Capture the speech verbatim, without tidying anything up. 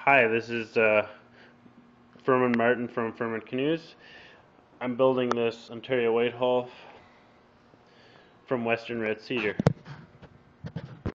Hi, this is uh, Furman Martin from Furman Canoes. I'm building this Ontario Whitehall from Western Red Cedar.